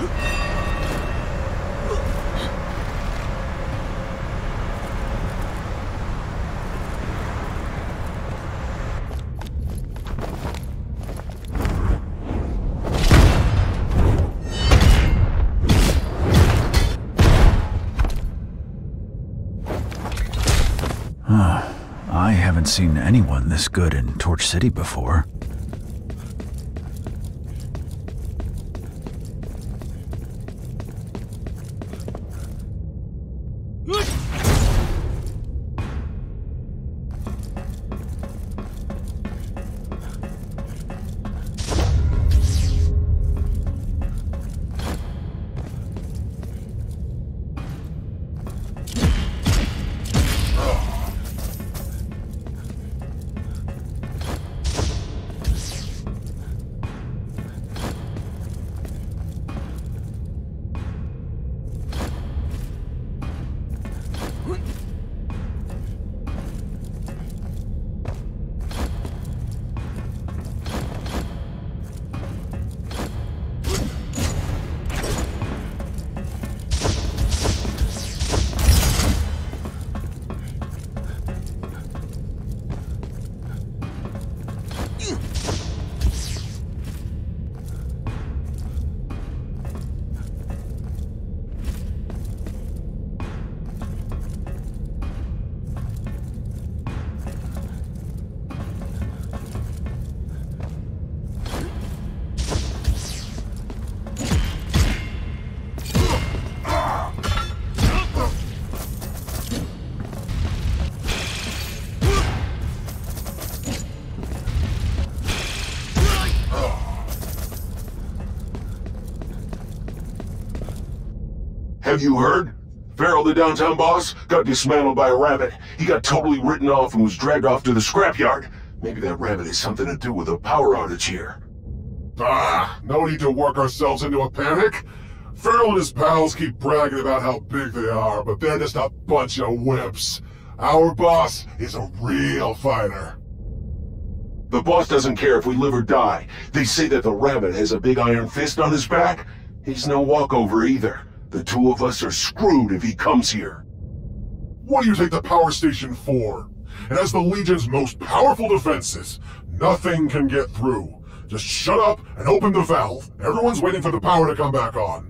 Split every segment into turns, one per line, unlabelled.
I haven't seen anyone this good in Torch City before.
Have you heard? Farrell, the downtown boss, got dismantled by a rabbit. He got totally written off and was dragged off to the scrapyard. Maybe that rabbit has something to do with a power outage here.
No need to work ourselves into a panic. Farrell and his pals keep bragging about how big they are, but they're just a bunch of wimps. Our boss is a real fighter.
The boss doesn't care if we live or die. They say that the rabbit has a big iron fist on his back. He's no walkover either. The two of us are screwed if he comes here.
What do you take the power station for? It has the Legion's most powerful defenses. Nothing can get through. Just shut up and open the valve. Everyone's waiting for the power to come back on.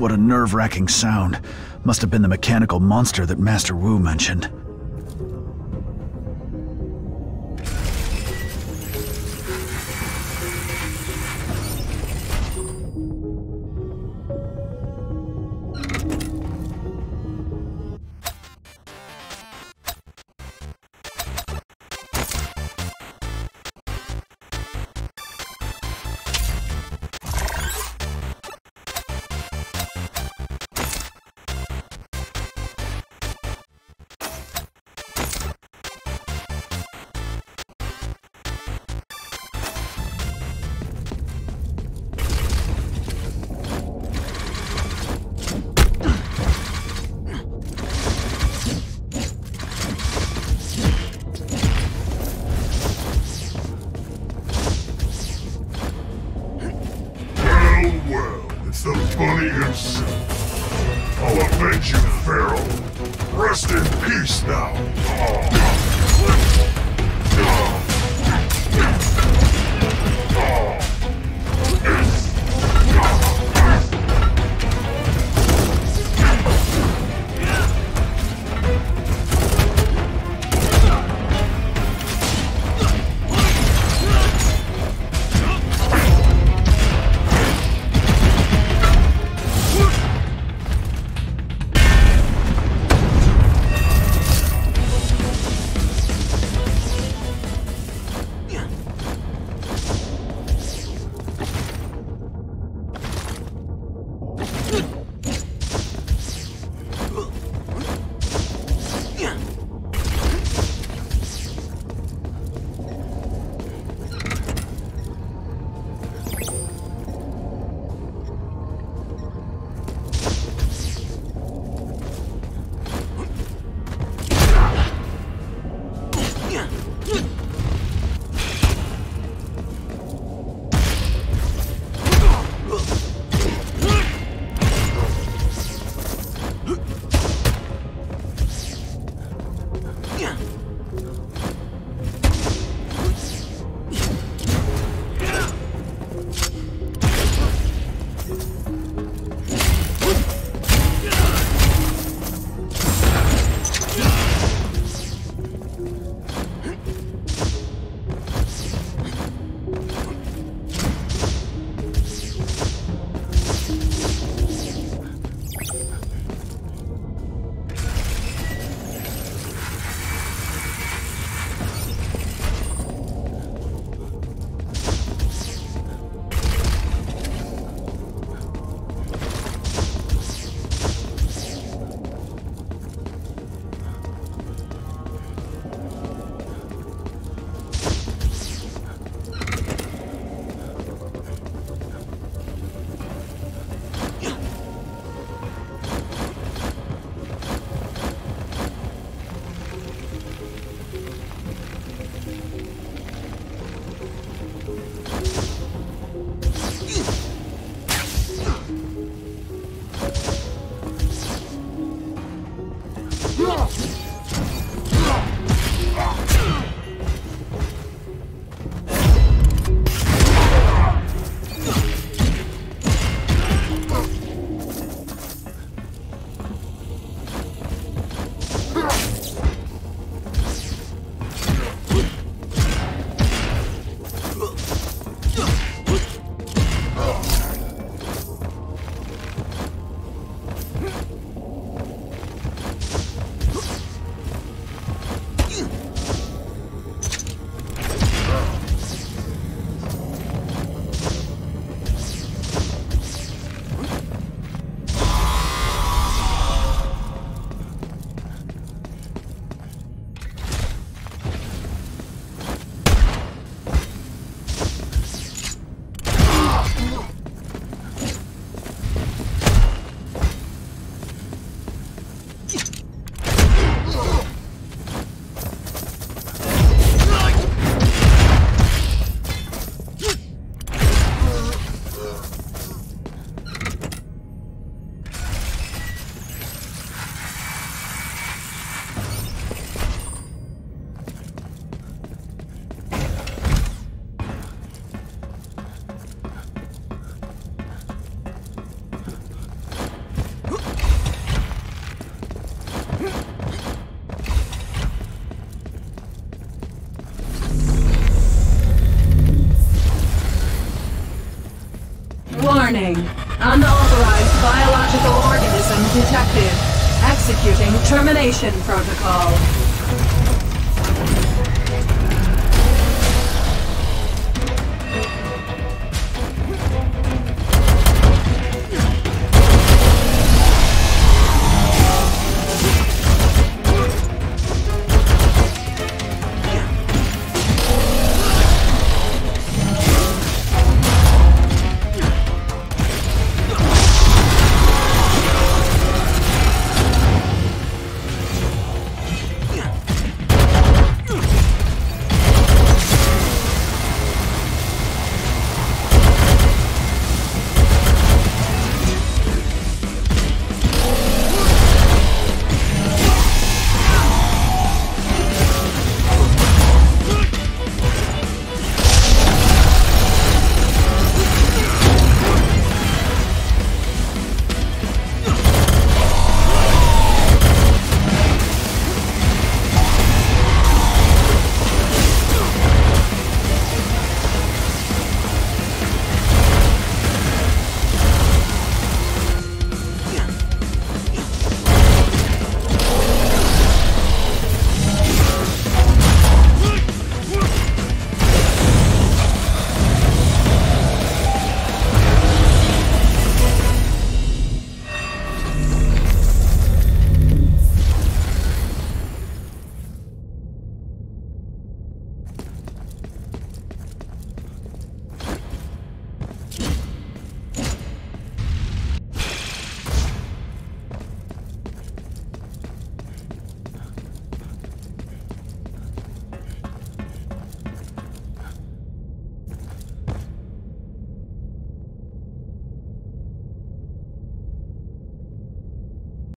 What a nerve-wracking sound. Must have been the mechanical monster that Master Wu mentioned.
It's the bunny himself. I'll avenge you, Feral. Rest in peace now.
Unauthorized biological organism detected. Executing termination protocol.